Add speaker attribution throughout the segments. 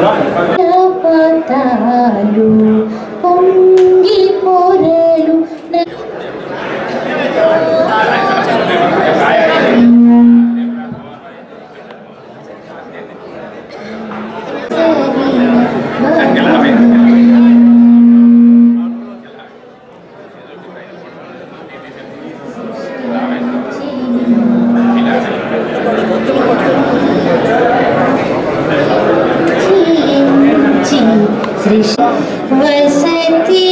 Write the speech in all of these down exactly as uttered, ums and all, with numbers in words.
Speaker 1: वसती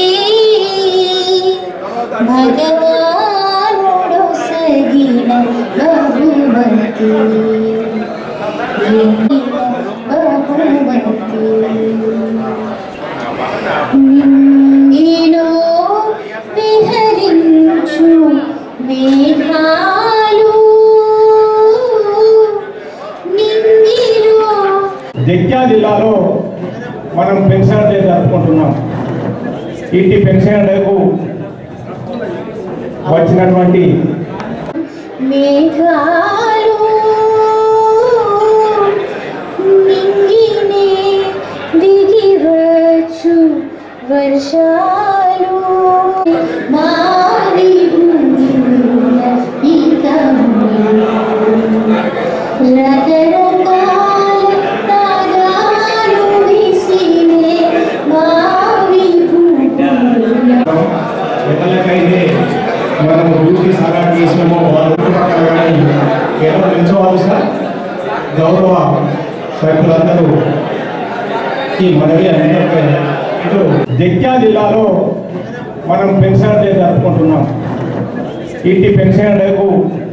Speaker 1: भगवानुडो सगिन बहुमती बहुमती निंगिलो विहरिंचु मेघालु निंगिलो
Speaker 2: జగిత్యాల జిల్లాలో మనం pension day జరుపుకుంటున్నాం. ఇంటి పెన్షన్ డేకు వచ్చినటువంటి
Speaker 1: మేఘాలు నింగినే దిగివచ్చు వర్షాలు మారి ఇక
Speaker 2: ఎక్కడికైతే మనం డ్యూటీ సాగా చేసినామో కేవలం నిల్చోవాల్సిన గౌరవ సభ్యులందరూ ఈ మనవి అందరికీ ఇటు జగిత్యాల జిల్లాలో మనం పెన్షన్ డే జరుపుకుంటున్నాం. ఇంటి పెన్షన్ డేకు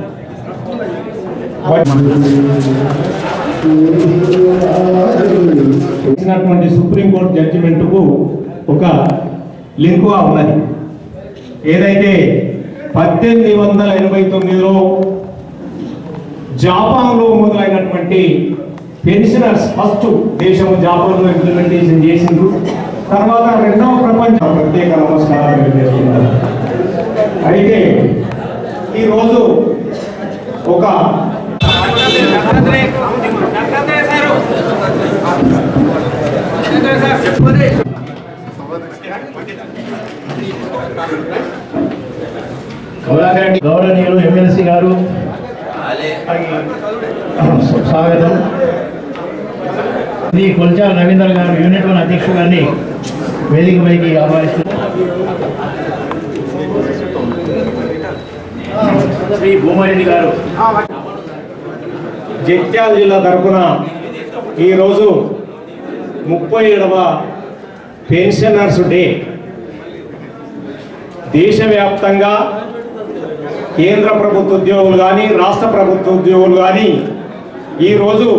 Speaker 2: వచ్చినటువంటి సుప్రీంకోర్టు జడ్జిమెంట్కు ఒక లింకుగా ఉన్నది. ఏదైతే పద్దెనిమిది వందల ఎనభై తొమ్మిదిలో జాపాన్లో మొదలైనటువంటి పెన్షనర్స్ ఫస్ట్ దేశం జాపాన్లో ఇంప్లిమెంటేషన్ చేసిండ్రు. తర్వాత రెండవ ప్రపంచ ప్రత్యేక నమస్కారాలు తెలియజేస్తున్నారు. అయితే ఈరోజు ఒక
Speaker 3: గౌరవనీయులు ఎమ్మెల్సీ గారు స్వాగతం. శ్రీ కొల్చాల రవీంద్ర గారు యూనిట్ వన్ అధ్యక్షుడు గారిని వేదిక పైకి ఆహ్వానిస్తున్నారు. శ్రీ భూమారెడ్డి గారు
Speaker 2: జగిత్యాల జిల్లా తరఫున ఈరోజు ముప్పై ఏడవ పెన్షనర్స్ డే దేశవ్యాప్తంగా కేంద్ర ప్రభుత్వ ఉద్యోగులు కానీ రాష్ట్ర ప్రభుత్వ ఉద్యోగులు కానీ ఈరోజు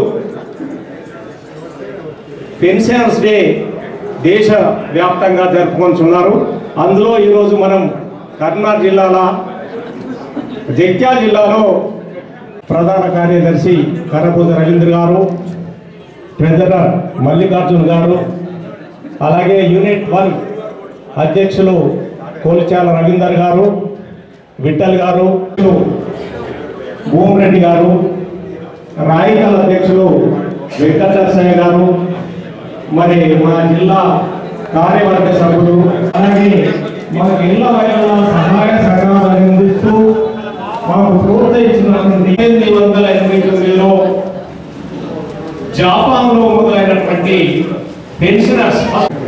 Speaker 2: పెన్షనర్స్ డే దేశవ్యాప్తంగా జరుపుకుంటున్నారు. అందులో ఈరోజు మనం కర్నూలు జిల్లాలో జగిత్యాల జిల్లాలో ప్రధాన కార్యదర్శి కరపూజ రవీంద్ర గారు, ట్రెజరర్ మల్లికార్జున్ గారు, అలాగే యూనిట్ వన్ అధ్యక్షులు కోల్చాల రవీందర్ గారు, విఠల్ గారు, భూమిరెడ్డి గారు, రాయికల్ అధ్యక్షులు వెంకటరసయ్య గారు, మరి మా జిల్లా కార్యవర్గ సభ్యులు, అలాగే మా జిల్లా వైద్యుల సహాయ సహకారాలు అందిస్తూ మాకు ప్రోత్సహించినటువంటి ఎనిమిది వందల ఎనభై తొమ్మిదిలో జాపాన్లో మొదలైనటువంటి పెన్షనర్స్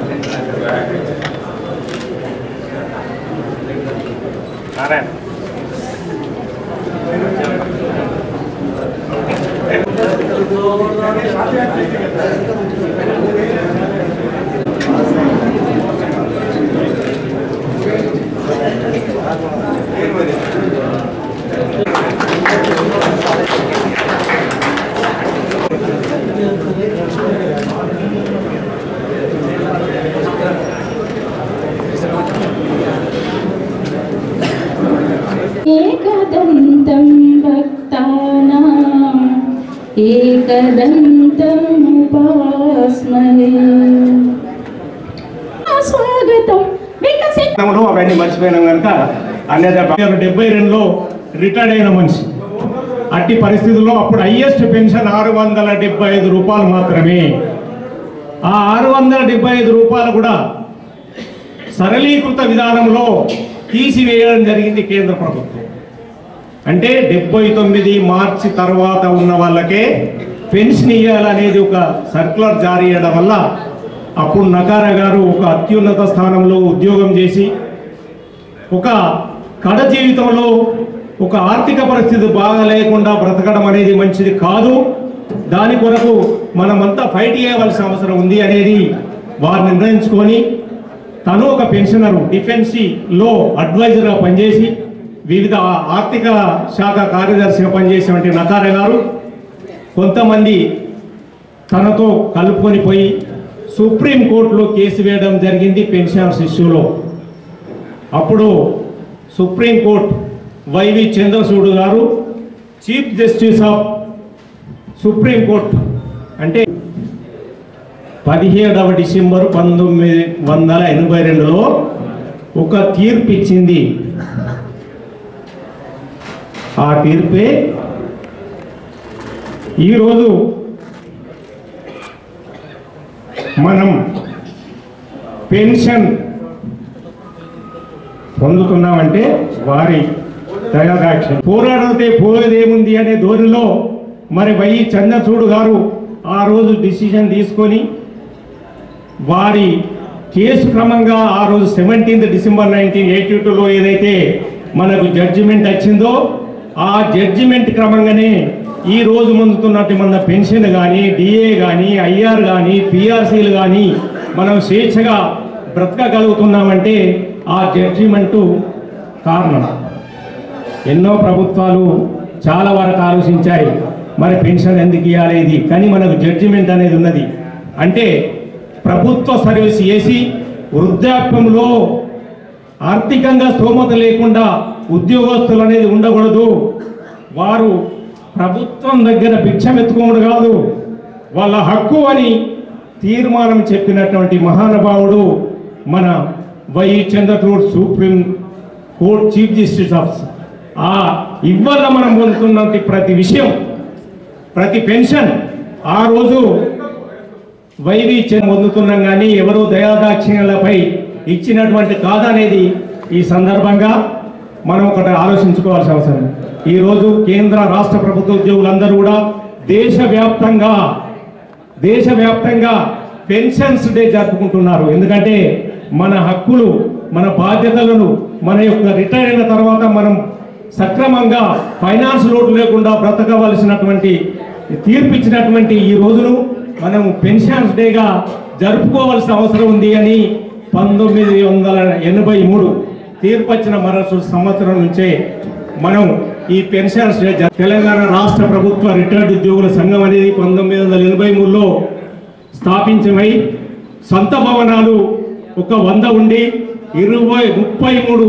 Speaker 1: एकदन्तं भक्तानां एकदन्तम् उपास्महे स्वागतं
Speaker 2: వికసితంలో అవన్నీ మర్చిపోయినాం కనుక అన్యథా డెబ్బై రెండులో రిటైర్డ్ అయిన మనిషి. అట్టి పరిస్థితుల్లో అప్పుడు హైయెస్ట్ పెన్షన్ ఆరు వందల డెబ్బై ఐదు రూపాయలు మాత్రమే. ఆ ఆరు వందల డెబ్బై ఐదు రూపాయలు కూడా సరళీకృత విధానంలో తీసివేయడం జరిగింది కేంద్ర ప్రభుత్వం. అంటే డెబ్బై తొమ్మిది మార్చి తర్వాత ఉన్న వాళ్ళకే పెన్షన్ ఇవ్వాలనేది ఒక సర్క్యులర్ జారీ చేయడం వల్ల అప్పుడు నకారా గారు ఒక అత్యున్నత స్థానంలో ఉద్యోగం చేసి ఒక కడ జీవితంలో ఒక ఆర్థిక పరిస్థితి బాగా లేకుండా బ్రతకడం అనేది మంచిది కాదు, దాని కొరకు మనమంతా ఫైట్ చేయవలసిన అవసరం ఉంది అనేది వారు నిర్ణయించుకొని తను ఒక పెన్షనరు డిఫెన్సీలో అడ్వైజర్గా పనిచేసి వివిధ ఆర్థిక శాఖ కార్యదర్శిగా పనిచేసినటువంటి నకారా గారు కొంతమంది తనతో కలుపుకొని పోయి సుప్రీంకోర్టులో కేసు వేయడం జరిగింది పెన్షనర్స్ ఇష్యూలో. అప్పుడు సుప్రీంకోర్టు వైవి చంద్రచూడ్ గారు చీఫ్ జస్టిస్ ఆఫ్ సుప్రీంకోర్టు అంటే పదిహేడవ డిసెంబర్ పంతొమ్మిది వందల ఎనభై రెండులో ఒక తీర్పు ఇచ్చింది. ఆ తీర్పే ఈరోజు మనం పెన్షన్ పొందుతున్నామంటే వారి దయాదాక్షిణ్యం. పోరాడితే పోయేదేముంది అనే ధోరణిలో మరి వై చంద్రచూడ్ గారు ఆ రోజు డిసిషన్ తీసుకొని వారి కేసు క్రమంగా ఆ రోజు సెవెంటీన్త్ డిసెంబర్ నైన్టీన్ ఎయిటీ టూలో ఏదైతే మనకు జడ్జిమెంట్ వచ్చిందో ఆ జడ్జిమెంట్ క్రమంగానే ఈ రోజు పొందుతున్నట్టు మన పెన్షన్ కానీ డిఏ కానీ ఐఆర్ కానీ పిఆర్సీలు కానీ మనం స్వేచ్ఛగా బ్రతకగలుగుతున్నామంటే ఆ జడ్జిమెంటు కారణం. ఎన్నో ప్రభుత్వాలు చాలా వరకు ఆలోచించాయి మరి పెన్షన్ ఎందుకు ఇవ్వాలి ఇది, కానీ మనకు జడ్జిమెంట్ అనేది ఉన్నది. అంటే ప్రభుత్వ సర్వీస్ చేసి వృద్ధాప్యంలో ఆర్థికంగా స్తోమత లేకుండా ఉద్యోగస్తులు అనేది ఉండకూడదు, వారు ప్రభుత్వం దగ్గర భిక్షమెత్తుకోవడం కాదు, వాళ్ళ హక్కు అని తీర్మానం చెప్పినటువంటి మహానుభావుడు మన Y Chandrachud supreme court chief justice of. ఆ ఇవాళ మనం పొందుతున్నటువంటి ప్రతి విషయం ప్రతి పెన్షన్ ఆ రోజు వైవి పొందుతున్నాం కానీ ఎవరు దయాదాక్షిణ్యాలపై ఇచ్చినటువంటి కాదనేది ఈ సందర్భంగా మనం ఒకటి ఆలోచించుకోవాల్సిన అవసరం. ఈరోజు కేంద్ర రాష్ట్ర ప్రభుత్వ ఉద్యోగులందరూ కూడా దేశవ్యాప్తంగా దేశవ్యాప్తంగా పెన్షన్స్ డే జరుపుకుంటున్నారు. ఎందుకంటే మన హక్కులు మన బాధ్యతలను మన యొక్క రిటైర్ అయిన తర్వాత మనం సక్రమంగా ఫైనాన్స్ లోటు లేకుండా బ్రతకవలసినటువంటి తీర్పిచ్చినటువంటి ఈ రోజును మనం పెన్షన్స్ డేగా జరుపుకోవాల్సిన అవసరం ఉంది అని పంతొమ్మిది వందల ఎనభై మూడు తీర్పు వచ్చిన మరొక సంవత్సరం నుంచే మనం ఈ పెన్షన్స్ డే. తెలంగాణ రాష్ట్ర ప్రభుత్వ రిటైర్డ్ ఉద్యోగుల సంఘం అనేది పంతొమ్మిది వందల ఎనభై మూడులో స్థాపించమై సొంత భవనాలు ఒక వంద ఉండి ఇరవై ముప్పై మూడు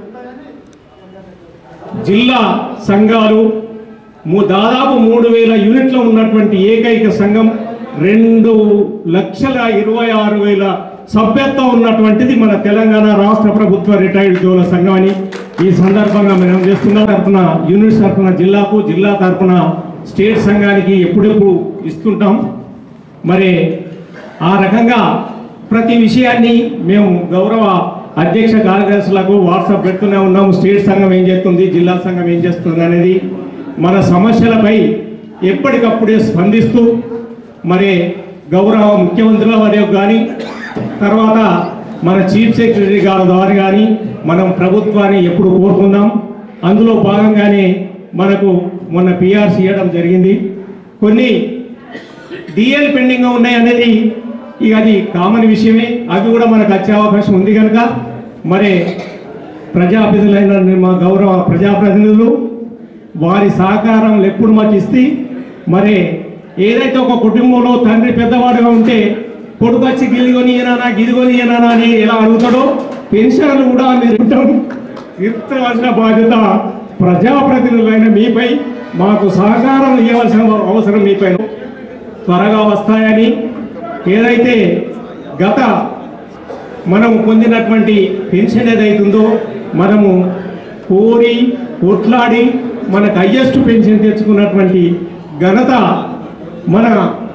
Speaker 2: జిల్లా సంఘాలు దాదాపు మూడు వేల యూనిట్లు ఉన్నటువంటి ఏకైక సంఘం, రెండు లక్షల ఇరవై ఆరు వేల సభ్యత్వం ఉన్నటువంటిది మన తెలంగాణ రాష్ట్ర ప్రభుత్వ రిటైర్డ్ ఉద్యోగుల సంఘం అని ఈ సందర్భంగా మేము చేస్తున్న తరఫున యూనిట్స్ తరఫున జిల్లాకు, జిల్లా తరఫున స్టేట్ సంఘానికి ఎప్పుడెప్పుడు ఇస్తుంటాం. మరి ఆ రకంగా ప్రతి విషయాన్ని మేము గౌరవ అధ్యక్ష కార్యదర్శులకు వాట్సాప్ పెడుతూనే ఉన్నాము. స్టేట్ సంఘం ఏం చేస్తుంది, జిల్లా సంఘం ఏం చేస్తుంది అనేది మన సమస్యలపై ఎప్పటికప్పుడే స్పందిస్తూ మరి గౌరవ ముఖ్యమంత్రుల వారి కానీ తర్వాత మన చీఫ్ సెక్రటరీ గారి ద్వారా కానీ మనం ప్రభుత్వాన్ని ఎప్పుడు కోరుకుందాం. అందులో భాగంగానే మనకు మొన్న పిఆర్సీ ఇవ్వడం జరిగింది. కొన్ని డిఎల్ పెండింగ్గా ఉన్నాయి అనేది ఇక అది కామన్ విషయమే, అవి కూడా మనకు వచ్చే అవకాశం ఉంది కనుక మరి ప్రజాప్రతినిధులైన మా గౌరవ ప్రజాప్రతినిధులు వారి సహకారం ఎప్పుడు మాకు ఇస్తే మరి ఏదైతే ఒక కుటుంబంలో తండ్రి పెద్దవాడుగా ఉంటే కొడుకు వచ్చి గిలిగొని ఏనానా గిదిగొని ఏనానా అని ఎలా అడుగుతాడో పెన్షన్లు కూడా మీరు తీర్చవలసిన బాధ్యత ప్రజాప్రతినిధులైన మీపై, మాకు సహకారం ఇవ్వవలసిన అవసరం మీపై త్వరగా వస్తాయని. ఏదైతే గత మనం పొందినటువంటి పెన్షన్ ఏదైతుందో మనము కోరి కొట్లాడి మనకు హయ్యెస్ట్ పెన్షన్ తెచ్చుకున్నటువంటి ఘనత మన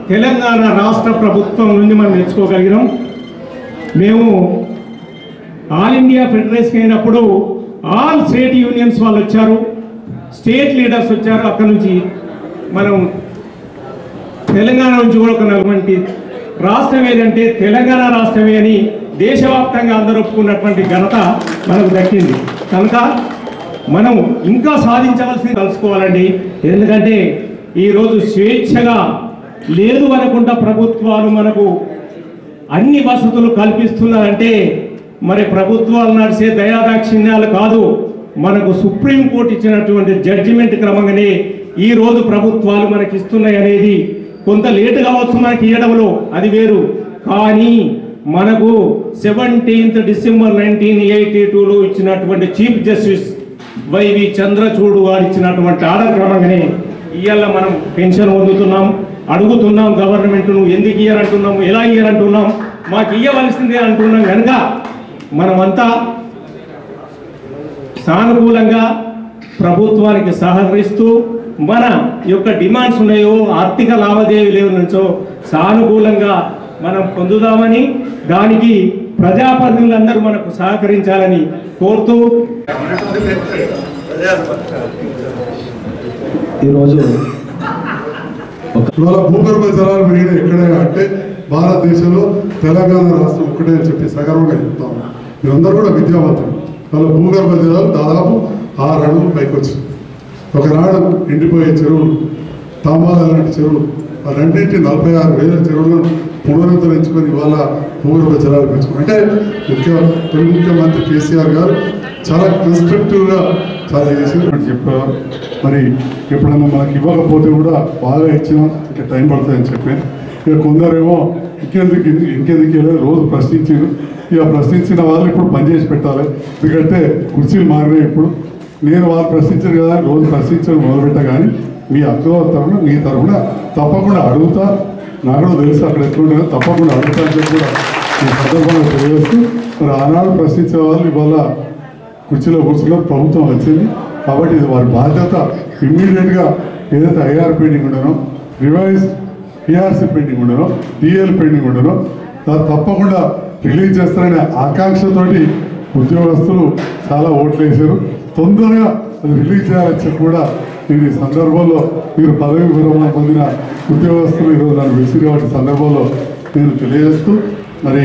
Speaker 2: తెలంగాణ రాష్ట్ర ప్రభుత్వం నుండి మనం నేర్చుకోగలిగినాం. మేము ఆల్ ఇండియా ఫెడరేషన్ అయినప్పుడు ఆల్ స్టేట్ యూనియన్స్ వాళ్ళు వచ్చారు, స్టేట్ లీడర్స్ వచ్చారు. అక్కడ నుంచి మనం తెలంగాణ నుంచి కూడా ఒక నలుగురి రాష్ట్రం ఏదంటే తెలంగాణ రాష్ట్రమే అని దేశవ్యాప్తంగా అందరూ ఒప్పుకున్నటువంటి ఘనత మనకు దక్కింది. కనుక మనం ఇంకా సాధించవలసింది కలుసుకోవాలండి. ఎందుకంటే ఈరోజు స్వేచ్ఛగా లేదు అనుకుంటా ప్రభుత్వాలు మనకు అన్ని వసతులు కల్పిస్తున్నారంటే మరి ప్రభుత్వాలు నడిచే దయాదాక్షిణ్యాలు కాదు, మనకు సుప్రీంకోర్టు ఇచ్చినటువంటి జడ్జిమెంట్ క్రమంగానే ఈరోజు ప్రభుత్వాలు మనకి ఇస్తున్నాయి అనేది కొంత లేటు కావచ్చు మనకి ఇవ్వడంలో, అది వేరు. కానీ మనకు సెవెంటీన్త్ డిసెంబర్ నైన్టీన్ ఎయిటీ టూలో ఇచ్చినటువంటి చీఫ్ జస్టిస్ వైవి చంద్రచూడ్ వారు ఇచ్చినటువంటి ఆర్డర్ క్రమంగానే ఇవాళ మనం పెన్షన్ పొందుతున్నాం. అడుగుతున్నాం గవర్నమెంట్ను ఎందుకు ఇయ్యారంటున్నాము, ఎలా ఇయ్యారంటున్నాం, మాకు ఇయ్యవలసిందే అంటున్నాం. కనుక మనమంతా సానుకూలంగా ప్రభుత్వానికి సహకరిస్తూ మన యొక్క డిమాండ్స్ ఉన్నాయో ఆర్థిక లావాదేవీల నుంచో సానుకూలంగా మనం పొందుదామని, దానికి ప్రజాప్రతినిధులందరూ మనకు సహకరించాలని కోరుతూ
Speaker 4: ఈరోజు
Speaker 5: ఇవాళ భూగర్భ జలాలు పెరిగిన ఎక్కడైనా అంటే భారతదేశంలో తెలంగాణ రాష్ట్రం ఒక్కటే అని చెప్పి సగర్వంగా చెప్తాము. మీరందరూ కూడా విద్యావంతులు. వాళ్ళ భూగర్భ జలాలు దాదాపు ఆరు అడుగులు పైకి వచ్చింది. ఒకనాడు ఎండిపోయే చెరువులు, తాంబాల లాంటి చెరువులు, ఆ రెండింటి నలభై ఆరు వేల చెరువులను పునరుద్ధరించుకొని ఇవాళ భూగర్భ జలాలు పెంచుకుని అంటే ముఖ్య తొలి ముఖ్యమంత్రి కేసీఆర్ గారు చాలా కన్స్ట్రక్టివ్గా చాలా చేసి చెప్పేవారు. మరి ఎప్పుడన్నా మనకి ఇవ్వకపోతే కూడా బాగా ఇచ్చినాం, ఇంకా టైం పడుతుందని చెప్పాను. ఇక కొందరేమో ఇంకెందుకు ఇంకెందుకు వెళ్ళారు రోజు ప్రశ్నించారు. ఇక ప్రశ్నించిన వాళ్ళు ఇప్పుడు పనిచేసి పెట్టాలి, ఎందుకంటే కుర్చీలు మారినాయి. ఇప్పుడు నేను వాళ్ళు ప్రశ్నించారు కదా రోజు ప్రశ్నించడం మొదలుపెట్టా, కానీ మీ అక్క తరఫున మీ తరఫున తప్పకుండా అడుగుతా. నాకు కూడా తెలుసు అక్కడ ఎట్లుండేదో, తప్పకుండా అడుగుతా అని చెప్పి కూడా ఈ సందర్భంగా తెలియజేస్తూ మరి ఆనాడు ప్రశ్నించే వాళ్ళు ఇవాళ కుర్చీలో కూర్చున్న ప్రభుత్వం వచ్చింది. కాబట్టి ఇది వారి బాధ్యత. ఇమ్మీడియట్గా ఏదైతే ఐఆర్ పెండింగ్ ఉండనో, రివైజ్ పిఆర్సీ పెండింగ్ ఉండనో, టీఎల్ పెండింగ్ ఉండనో దాన్ని తప్పకుండా రిలీజ్ చేస్తారనే ఆకాంక్షతోటి ఉద్యోగస్తులు చాలా ఓట్లు వేశారు. తొందరగా అది రిలీజ్ చేయాలని చెప్పి కూడా నేను ఈ సందర్భంలో మీరు పదవి విరమణ పొందిన ఉద్యోగస్తులు ఈరోజు నన్ను విసిరి కాబట్టి సందర్భంలో నేను తెలియజేస్తూ మరి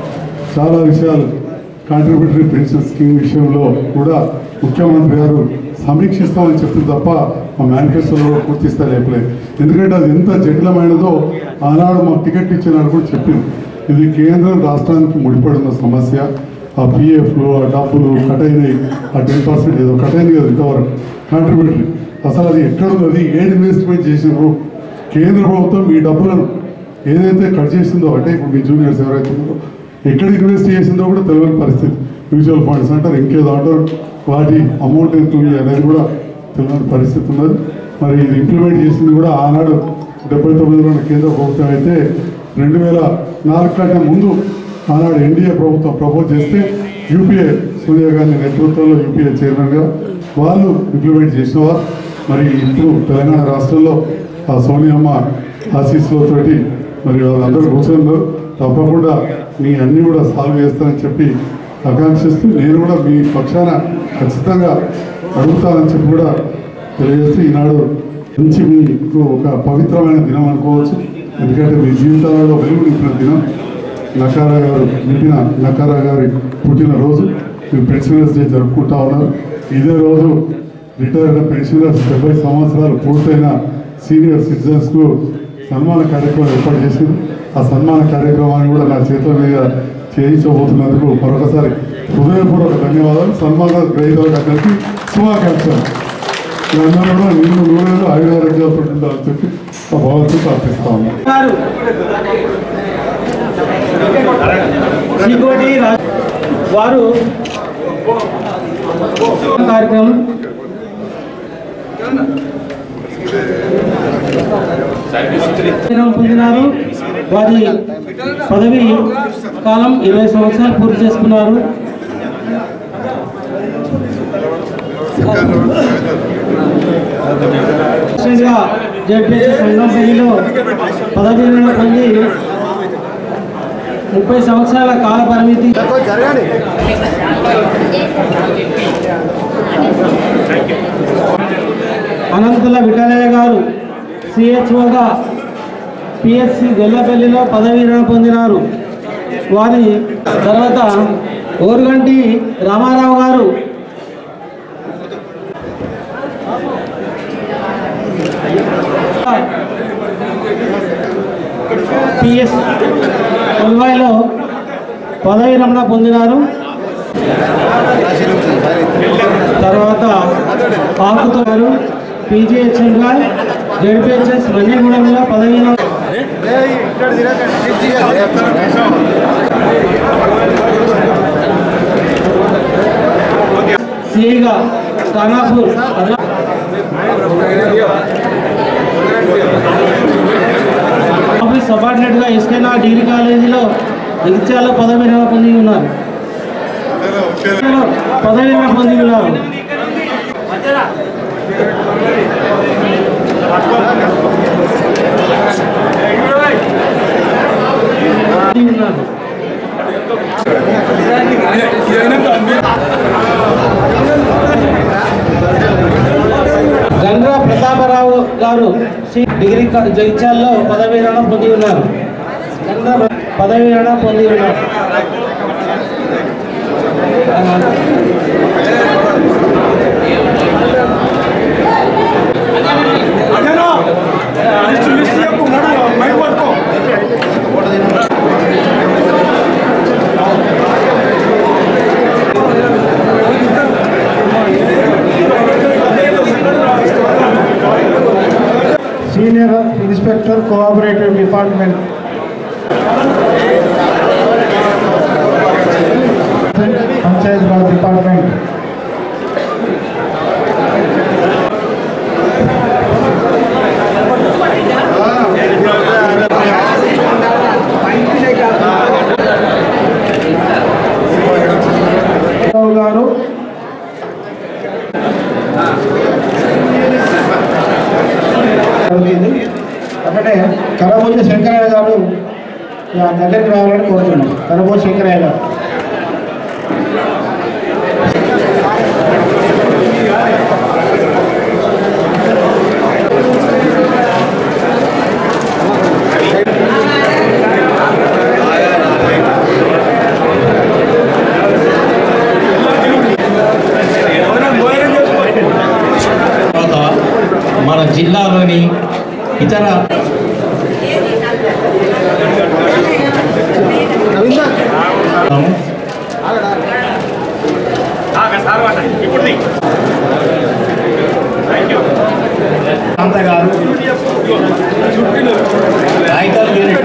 Speaker 5: చాలా విషయాలు కాంట్రిబ్యూటరీ పెన్షన్ స్కీమ్ విషయంలో కూడా ముఖ్యమంత్రి గారు సమీక్షిస్తామని చెప్తుంది తప్ప మా మేనిఫెస్టోలో పూర్తి స్థాయి లేపలేదు. ఎందుకంటే అది ఎంత జటిలమైనదో ఆనాడు మాకు టికెట్ ఇచ్చినారు కూడా చెప్పింది. ఇది కేంద్రం రాష్ట్రానికి ముడిపడిన సమస్య. ఆ పిఎఫ్లు, ఆ డబ్బులు కట్ అయినాయి, ఆ టెన్ పర్సెంట్ ఏదో కట్ అయింది కదా ఇంతవరకు కాంట్రిబ్యూటరీ. అసలు అది ఎక్కడున్నది, ఏది ఇన్వెస్ట్మెంట్ చేసినారు కేంద్ర ప్రభుత్వం ఈ డబ్బులను ఏదైతే కట్ చేసిందో అంటే ఇప్పుడు మీ జూనియర్స్ ఎవరైతే ఉన్నారో ఎక్కడ ఇన్వెస్ట్ చేసిందో కూడా తెలియని పరిస్థితి. మ్యూచువల్ ఫండ్స్ అంటారు, ఇంకేదో అంటారు, వాటి అమౌంట్ ఎంత ఉంది అనేది కూడా తెలియని పరిస్థితి ఉన్నది. మరి ఇది ఇంప్లిమెంట్ చేసింది కూడా ఆనాడు డెబ్బై తొమ్మిదిలో కేంద్ర ప్రభుత్వం అయితే రెండు వేల నాలుగు కంటే ముందు ఆనాడు ఎన్డీఏ ప్రభుత్వం ప్రపోజ్ చేస్తే యూపీఏ సోనియా గాంధీ నేతృత్వంలో యూపీఏ చైర్మన్గా వాళ్ళు ఇంప్లిమెంట్ చేసినవారు. మరి ఇప్పుడు తెలంగాణ రాష్ట్రంలో ఆ సోనియమ్మ ఆశీస్సులతోటి మరి వాళ్ళందరూ కూర్చున్నారు. తప్పకుండా మీ అన్నీ కూడా సాల్వ్ చేస్తానని చెప్పి ఆకాంక్షిస్తూ నేను కూడా మీ పక్షాన ఖచ్చితంగా అడుగుతానని చెప్పి కూడా తెలియజేస్తూ ఈనాడు మంచి మీకు ఒక పవిత్రమైన దినం అనుకోవచ్చు. ఎందుకంటే మీ జీవితాలలో వెలుగు నింపిన దినం. నకారా గారు నింపిన నకారా గారి పుట్టినరోజు మీరు పెన్షనర్స్ డే జరుపుకుంటా ఉన్నారు. ఇదే రోజు రిటైర్డ్ పెన్షనర్స్ డెబ్బై సంవత్సరాలు పూర్తయిన సీనియర్ సిటిజన్స్కు సన్మాన కార్యక్రమం ఏర్పాటు చేసింది. ఆ సన్మాన కార్యక్రమాన్ని కూడా నా చేతుల మీద చేయించబోతున్నందుకు మరొకసారి హృదయపూర్వక ధన్యవాదాలు. సన్మాన గ్రహీతలకు అందరికీ శుభాకాంక్షలు. మీరందరూ కూడా నిన్ను నూనెలు ఆయురారోగ్యాలతో ఉండాలని చెప్పి ఆ భగవంతుడు ప్రార్థిస్తా ఉన్నాను.
Speaker 6: వారు కార్యక్రమం పొందినారు. వారి పదవి కాలం ఇరవై సంవత్సరాలు పూర్తి చేసుకున్నారు. జడ్పిహెచ్ సంగంపల్లిలో పదవి విరమణ పొంది ముప్పై సంవత్సరాల కాల పరిమితి అనంతుల విఠలయ్య గారు సిహెచ్ఓగా పిహెచ్సి గొల్లపల్లిలో పదవి విరమణ పొందినారు. వారి తర్వాత ఓరుగంటి రామారావు గారు పిఎస్ కొల్వాయిలో పదవి విరమణ పొందినారు. తర్వాత ఆకుతో గారు పీజీహెచ్ఎంగా జడ్పిహెచ్ఎస్ మన్యగూడెంలో పదవి విరమణ సిఐగా ఖానాపూర్ ఆఫీస్ సబార్డినేట్గా ఎస్కేనా డిగ్రీ కాలేజీలో జగిత్యాలలో పదవి విరమణ పొంది ఉన్నారు పదవి విరమణ పొంది ఉన్నారు. గండ్ర ప్రతాపరావు గారు డిగ్రీ జగిత్యాలలో పదవి విరమణ పొంది ఉన్నారు. గండ్ర పదవి విరమణ పొంది ఉన్నారు.
Speaker 3: Senior Inspector Cooperative Department, Panchayat Raj Department, గారు అక్కడే కరబోజు శంకరయ్య గారు దగ్గరికి రావాలని కోరుతున్నాం. కరబోజు శంకరయ్య గారు
Speaker 4: మన జిల్లాలోని ఇతర గారు రాయితల్ యూనిట్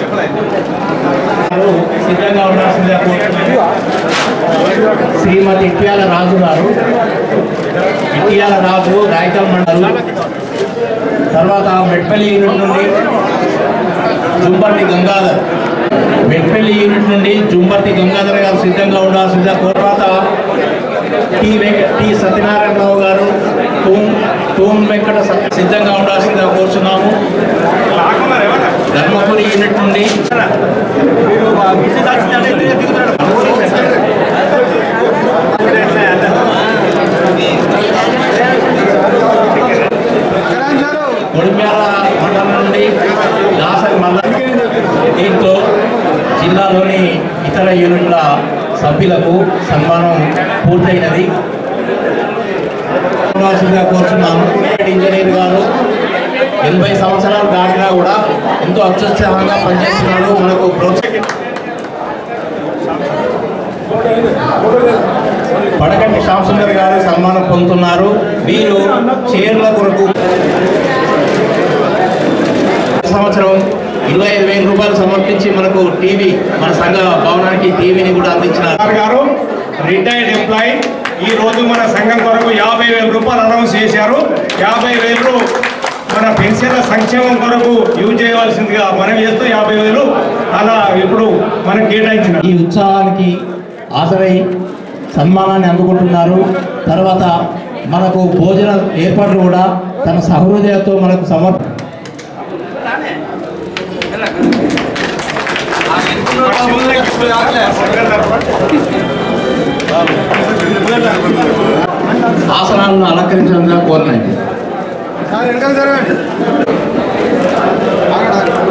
Speaker 4: సిద్ధంగా ఉండాల్సిందిగా కోరుతున్నాను. శ్రీమతి ఇట్యాల రాజు గారు ఇట్యాల రాజు రాయితల్ మండలం. తర్వాత మెట్పల్లి యూనిట్ నుండి జుంబర్తి గంగాధర్ మెట్పల్లి యూనిట్ నుండి జుంబర్తి గంగాధర్ గారు సిద్ధంగా ఉండాల్సిందిగా. తర్వాత టి వెంకట టి సత్యనారాయణరావు గారు తూమ్ తూమ్ వెంకట సిద్ధంగా ఉండాల్సిందిగా కోరుచున్నాము. ధర్మపురి యూనిట్ నుండి కొడిమ్యాల మండలం నుండి దాసరి మండలం. దీంతో జిల్లాలోని ఇతర యూనిట్ల సభ్యులకు సన్మానం పూర్తయినది. కోరుచున్నాను. ఇంజనీర్ గారు ఎనభై సంవత్సరాలు దాటినా కూడా ఎంతో అత్యుత్సాహంగా పనిచేస్తున్నాడు. మనకు ప్రోత్సాహం పడకంటి శ్యామసుందర్ గారు సన్మానం పొందుతున్నారు. వీరు చైర్ల కొరకు సంవత్సరం ఇరవై ఐదు వేల రూపాయలు సమర్పించి మనకు టీవీ మన సంఘ భవనానికి టీవీని కూడా అందించినారు.
Speaker 2: గారు రిటైర్డ్ ఎంప్లాయీ ఈ రోజు మన సంఘం కొరకు యాభై వేల రూపాయలు అనౌన్స్ చేశారు. యాభై వేలు మన పెన్షన్ల సంక్షేమం కొరకు యూజ్ చేయవలసిందిగా మనం చేస్తూ యాభై వేలు అలా ఇప్పుడు మనం కేటాయించిన
Speaker 4: ఈ ఉత్సాహానికి హాజరై సన్మానాన్ని అందుకుంటున్నారు. తర్వాత మనకు భోజన ఏర్పాట్లు కూడా తన సహృదయతో మనకు సమర్ప ఆసనాలను అలంకరించడంగా కోరినాయి.
Speaker 3: వెనకాల జరగండి.